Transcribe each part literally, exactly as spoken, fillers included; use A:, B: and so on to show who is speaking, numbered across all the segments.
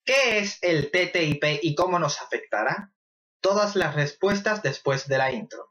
A: ¿Qué es el T T I P y cómo nos afectará? Todas las respuestas después de la intro.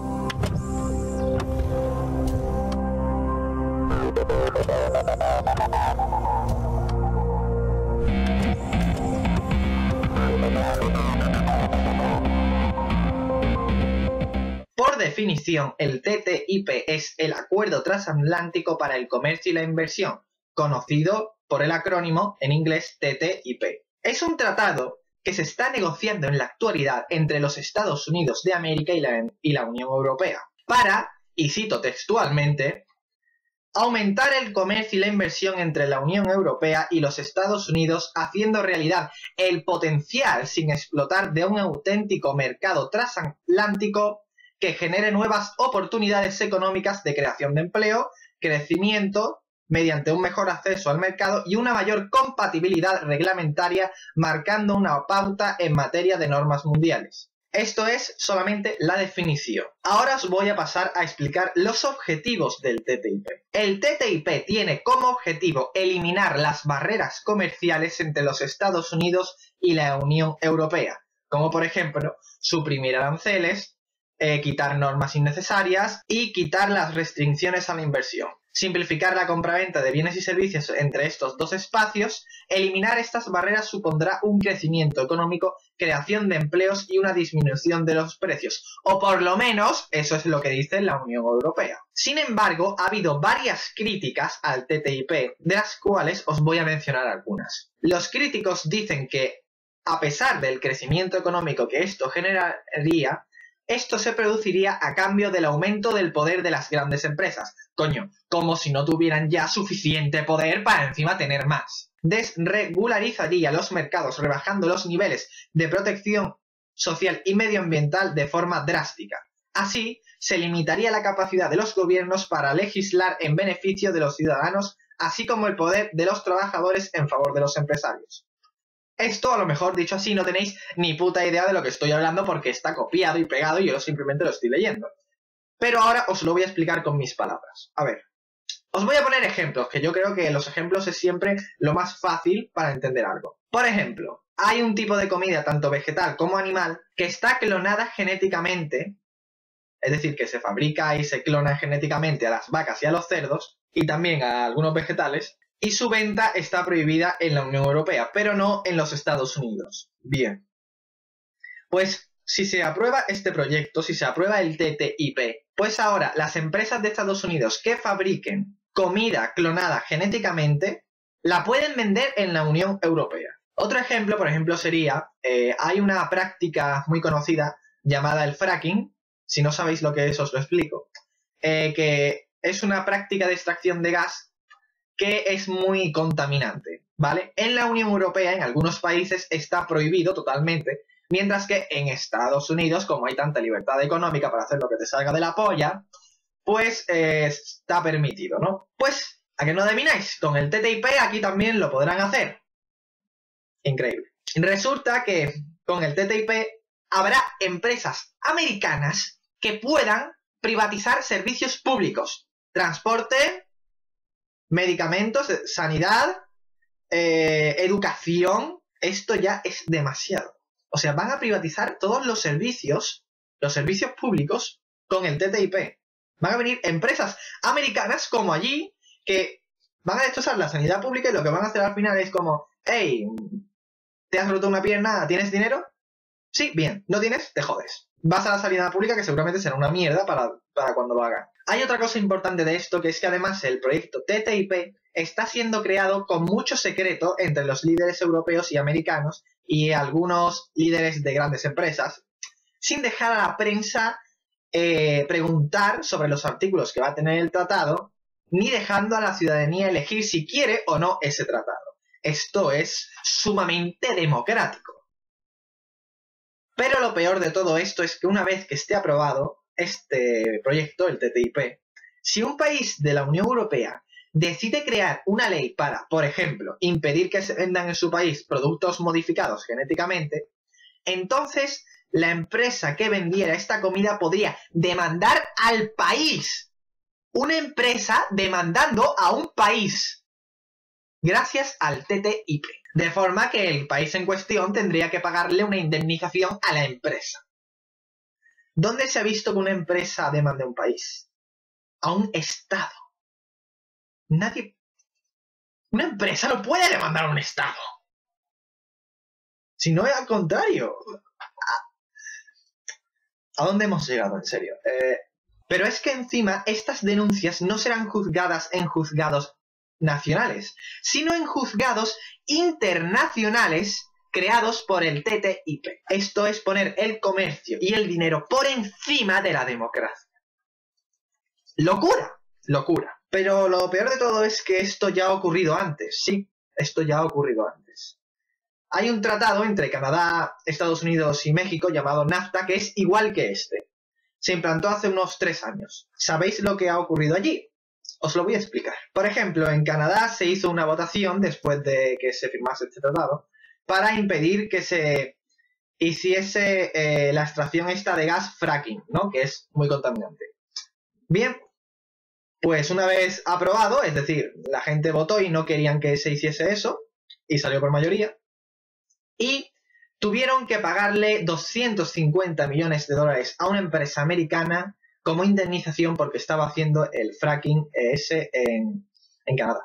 A: Por definición, el T T I P es el Acuerdo Transatlántico para el Comercio y la Inversión, conocido por el acrónimo en inglés T T I P. Es un tratado que se está negociando en la actualidad entre los Estados Unidos de América y la, y la Unión Europea para, y cito textualmente, aumentar el comercio y la inversión entre la Unión Europea y los Estados Unidos, haciendo realidad el potencial sin explotar de un auténtico mercado transatlántico que genere nuevas oportunidades económicas de creación de empleo, crecimiento mediante un mejor acceso al mercado y una mayor compatibilidad reglamentaria, marcando una pauta en materia de normas mundiales. Esto es solamente la definición. Ahora os voy a pasar a explicar los objetivos del T T I P. El T T I P tiene como objetivo eliminar las barreras comerciales entre los Estados Unidos y la Unión Europea, como por ejemplo suprimir aranceles, eh, quitar normas innecesarias y quitar las restricciones a la inversión. Simplificar la compraventa de bienes y servicios entre estos dos espacios. Eliminar estas barreras supondrá un crecimiento económico, creación de empleos y una disminución de los precios. O por lo menos, eso es lo que dice la Unión Europea. Sin embargo, ha habido varias críticas al T T I P, de las cuales os voy a mencionar algunas. Los críticos dicen que, a pesar del crecimiento económico que esto generaría, esto se produciría a cambio del aumento del poder de las grandes empresas. Coño, como si no tuvieran ya suficiente poder para encima tener más. Desregularizaría los mercados, rebajando los niveles de protección social y medioambiental de forma drástica. Así, se limitaría la capacidad de los gobiernos para legislar en beneficio de los ciudadanos, así como el poder de los trabajadores en favor de los empresarios. Esto, a lo mejor, dicho así, no tenéis ni puta idea de lo que estoy hablando porque está copiado y pegado y yo simplemente lo estoy leyendo. Pero ahora os lo voy a explicar con mis palabras. A ver, os voy a poner ejemplos, que yo creo que los ejemplos es siempre lo más fácil para entender algo. Por ejemplo, hay un tipo de comida, tanto vegetal como animal, que está clonada genéticamente, es decir, que se fabrica y se clona genéticamente a las vacas y a los cerdos, y también a algunos vegetales, y su venta está prohibida en la Unión Europea, pero no en los Estados Unidos. Bien. Pues si se aprueba este proyecto, si se aprueba el T T I P, pues ahora las empresas de Estados Unidos que fabriquen comida clonada genéticamente, la pueden vender en la Unión Europea. Otro ejemplo, por ejemplo, sería, eh, hay una práctica muy conocida llamada el fracking. Si no sabéis lo que es, os lo explico. Eh, que es una práctica de extracción de gas que es muy contaminante, ¿vale? En la Unión Europea, en algunos países, está prohibido totalmente, mientras que en Estados Unidos, como hay tanta libertad económica para hacer lo que te salga de la polla, pues eh, está permitido, ¿no? Pues, ¿a que no adivináis? Con el T T I P aquí también lo podrán hacer. Increíble. Resulta que con el T T I P habrá empresas americanas que puedan privatizar servicios públicos, transporte, medicamentos, sanidad, eh, educación. Esto ya es demasiado. O sea, van a privatizar todos los servicios, los servicios públicos con el T T I P. Van a venir empresas americanas como allí que van a destrozar la sanidad pública y lo que van a hacer al final es como, hey, ¿te has roto una pierna? ¿Tienes dinero? Sí, bien. ¿No tienes? Te jodes. Vas a la sanidad pública que seguramente será una mierda para, para cuando lo hagan. Hay otra cosa importante de esto, que es que además el proyecto T T I P está siendo creado con mucho secreto entre los líderes europeos y americanos y algunos líderes de grandes empresas, sin dejar a la prensa eh, preguntar sobre los artículos que va a tener el tratado, ni dejando a la ciudadanía elegir si quiere o no ese tratado. Esto es sumamente democrático. Pero lo peor de todo esto es que una vez que esté aprobado este proyecto, el T T I P, si un país de la Unión Europea decide crear una ley para, por ejemplo, impedir que se vendan en su país productos modificados genéticamente, entonces la empresa que vendiera esta comida podría demandar al país. Una empresa demandando a un país. gracias al T T I P, de forma que el país en cuestión tendría que pagarle una indemnización a la empresa. ¿Dónde se ha visto que una empresa demande a un país? A un Estado. Nadie... Una empresa no puede demandar a un Estado. Si no es al contrario. ¿A dónde hemos llegado, en serio? Eh, pero es que encima estas denuncias no serán juzgadas en juzgados nacionales, sino en juzgados internacionales creados por el T T I P. Esto es poner el comercio y el dinero por encima de la democracia. ¡Locura! Locura. Pero lo peor de todo es que esto ya ha ocurrido antes. Sí, esto ya ha ocurrido antes. Hay un tratado entre Canadá, Estados Unidos y México llamado NAFTA que es igual que este. Se implantó hace unos tres años. ¿Sabéis lo que ha ocurrido allí? Os lo voy a explicar. Por ejemplo, en Canadá se hizo una votación después de que se firmase este tratado para impedir que se hiciese eh, la extracción esta de gas fracking, ¿no? Que es muy contaminante. Bien, pues una vez aprobado, es decir, la gente votó y no querían que se hiciese eso, y salió por mayoría, y tuvieron que pagarle doscientos cincuenta millones de dólares a una empresa americana como indemnización porque estaba haciendo el fracking ese en, en Canadá.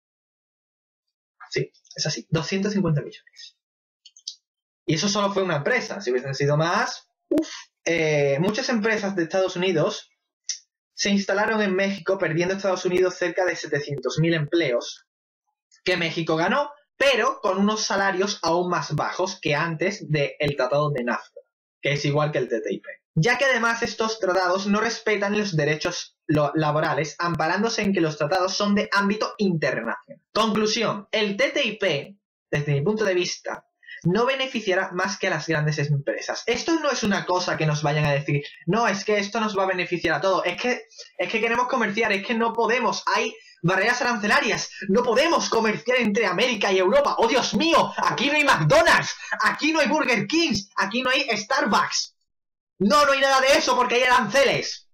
A: Sí, es así, doscientos cincuenta millones. Y eso solo fue una empresa, si hubiesen sido más, uff. Eh, muchas empresas de Estados Unidos se instalaron en México, perdiendo Estados Unidos cerca de setecientos mil empleos que México ganó, pero con unos salarios aún más bajos que antes del Tratado de NAFTA, que es igual que el T T I P. Ya que además estos tratados no respetan los derechos laborales, amparándose en que los tratados son de ámbito internacional. Conclusión, el T T I P, desde mi punto de vista, no beneficiará más que a las grandes empresas. Esto no es una cosa que nos vayan a decir, no, es que esto nos va a beneficiar a todos, es que, es que queremos comerciar, es que no podemos, hay barreras arancelarias, no podemos comerciar entre América y Europa. ¡Oh, Dios mío! Aquí no hay McDonald's, aquí no hay Burger Kings, aquí no hay Starbucks. No, no hay nada de eso porque hay aranceles.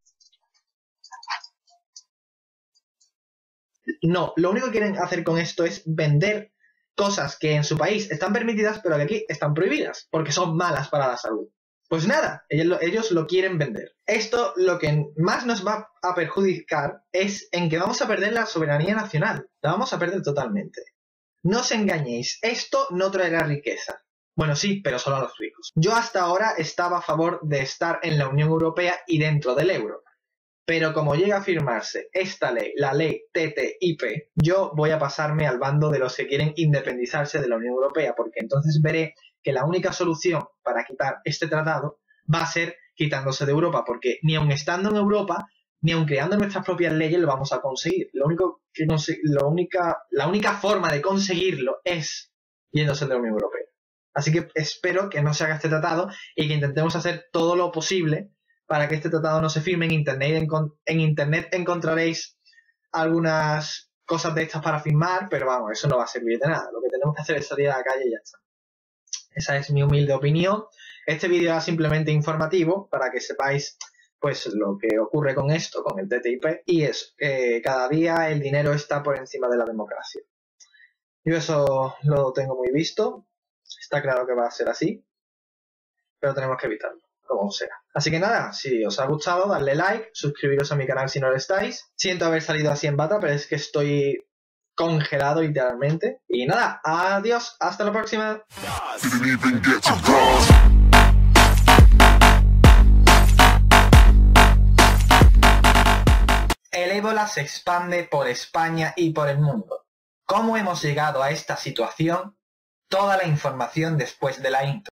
A: No, lo único que quieren hacer con esto es vender cosas que en su país están permitidas, pero que aquí están prohibidas, porque son malas para la salud. Pues nada, ellos lo, ellos lo quieren vender. Esto lo que más nos va a perjudicar es en que vamos a perder la soberanía nacional. La vamos a perder totalmente. No os engañéis, esto no traerá riqueza. Bueno, sí, pero solo a los ricos. Yo hasta ahora estaba a favor de estar en la Unión Europea y dentro del euro. Pero como llega a firmarse esta ley, la ley T T I P, yo voy a pasarme al bando de los que quieren independizarse de la Unión Europea, porque entonces veré que la única solución para quitar este tratado va a ser quitándose de Europa, porque ni aun estando en Europa, ni aun creando nuestras propias leyes lo vamos a conseguir. Lo único que lo única, la única forma de conseguirlo es yéndose de la Unión Europea. Así que espero que no se haga este tratado y que intentemos hacer todo lo posible para que este tratado no se firme. En internet, en, en internet encontraréis algunas cosas de estas para firmar, pero vamos, eso no va a servir de nada. Lo que tenemos que hacer es salir a la calle y ya está. Esa es mi humilde opinión. Este vídeo era simplemente informativo para que sepáis pues lo que ocurre con esto, con el T T I P, y es que cada día el dinero está por encima de la democracia. Yo eso lo tengo muy visto. Está claro que va a ser así, pero tenemos que evitarlo, como sea. Así que nada, si os ha gustado, darle like, suscribiros a mi canal si no lo estáis. Siento haber salido así en bata, pero es que estoy congelado literalmente. Y nada, adiós, hasta la próxima. El ébola se expande por España y por el mundo. ¿Cómo hemos llegado a esta situación? Toda la información después de la intro.